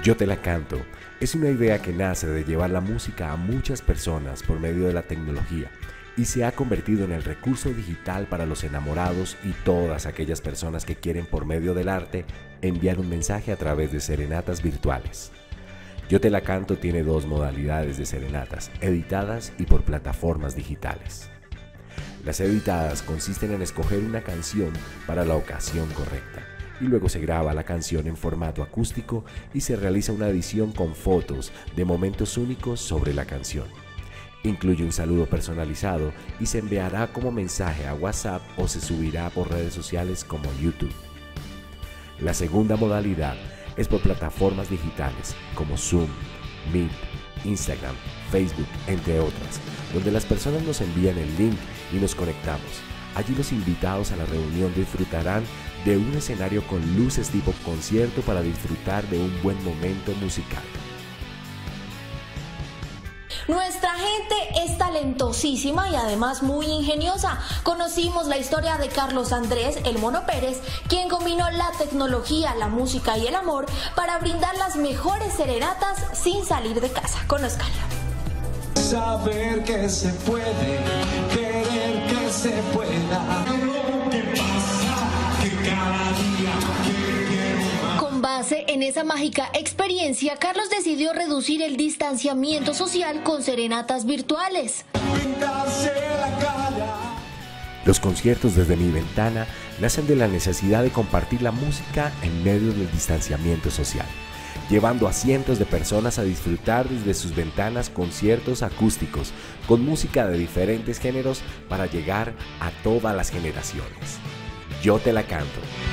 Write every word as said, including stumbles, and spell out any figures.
Yo te la canto es una idea que nace de llevar la música a muchas personas por medio de la tecnología y se ha convertido en el recurso digital para los enamorados y todas aquellas personas que quieren por medio del arte enviar un mensaje a través de serenatas virtuales. Yo te la canto tiene dos modalidades de serenatas, editadas y por plataformas digitales. Las editadas consisten en escoger una canción para la ocasión correcta y luego se graba la canción en formato acústico y se realiza una edición con fotos de momentos únicos sobre la canción. Incluye un saludo personalizado y se enviará como mensaje a WhatsApp o se subirá por redes sociales como YouTube. La segunda modalidad es por plataformas digitales como Zoom, Meet, Instagram, Facebook, entre otras, donde las personas nos envían el link y nos conectamos. Allí los invitados a la reunión disfrutarán de un escenario con luces tipo concierto para disfrutar de un buen momento musical. Nuestra gente es talentosísima y además muy ingeniosa. Conocimos la historia de Carlos Andrés El Mono Pérez, quien combinó la tecnología, la música y el amor para brindar las mejores serenatas sin salir de casa. Conózcanlo. Saber que se puede, querer que se pueda. ¿Qué pasa? Que cada día quiero. Con base en esa mágica experiencia, Carlos decidió reducir el distanciamiento social con serenatas virtuales. Los conciertos desde mi ventana nacen de la necesidad de compartir la música en medio del distanciamiento social, llevando a cientos de personas a disfrutar desde sus ventanas conciertos acústicos con música de diferentes géneros para llegar a todas las generaciones. Yo te la canto.